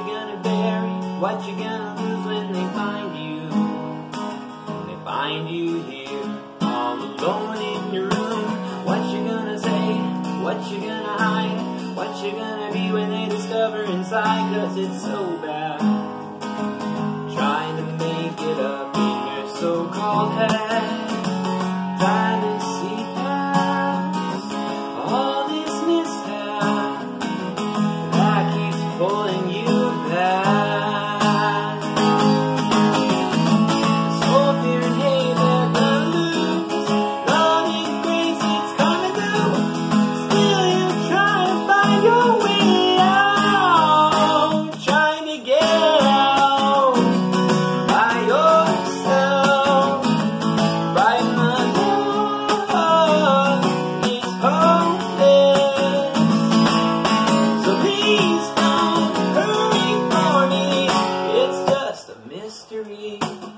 gonna bury? What you gonna lose when they find you? They find you here, all alone in your room. What you gonna say? What you gonna hide? What you gonna be when they discover inside? 'Cause it's so bad trying to make it up in your so-called head. Trying to see past all this mishap that keeps pulling you back. So fear and hate they're gonna lose. Love and grace, it's coming through. Still you're trying to find your way out. Trying to get out by yourself. Right, my love is hopeless. So please don't hurry for me. It's just a mystery.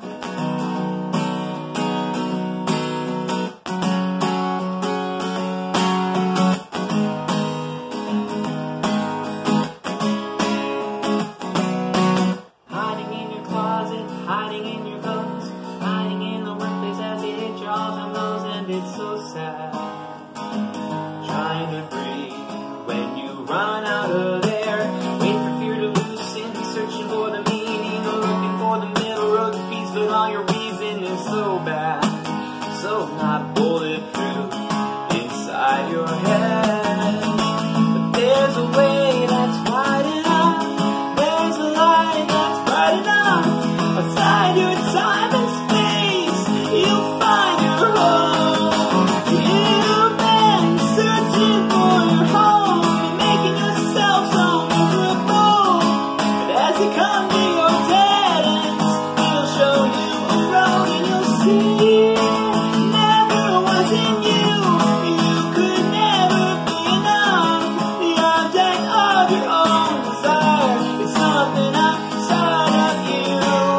Hiding in your closet, hiding in your clothes, hiding in the workplace as you hit your all-time lows, and it's so sad. Trying to breathe when you run out of air. Wait for fear to loosen, searching for the meaning, or looking for the middle road to peace, but all your reason is so bad, so not bulletproof inside your head. But there's a way that's wide enough. There's a light that's bright enough. Outside your time and space, you'll find your home. You've been searching for your home, and making yourself so miserable. But as you come to your dead ends, he'll show you a road, and you'll see never was in you. You could never be enough. The object of your own desire is something outside of you,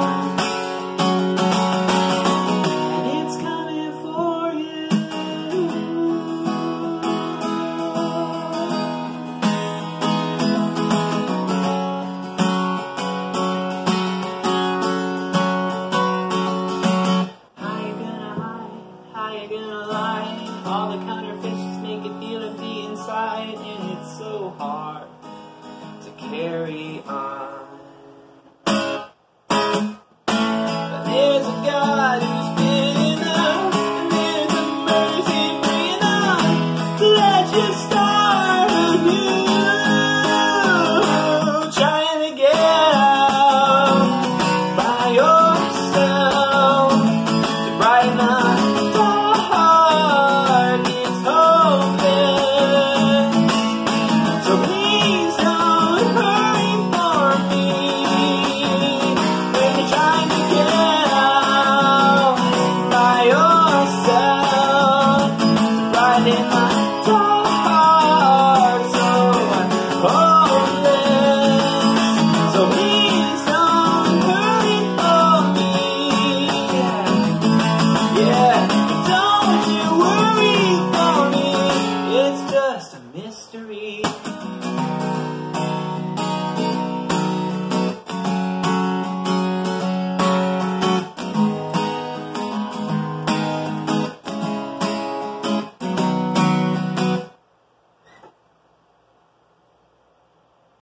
and it's coming for you. How you gonna hide? How you gonna lie? All the counterfeits just make it feel empty inside, and it's so hard to carry on.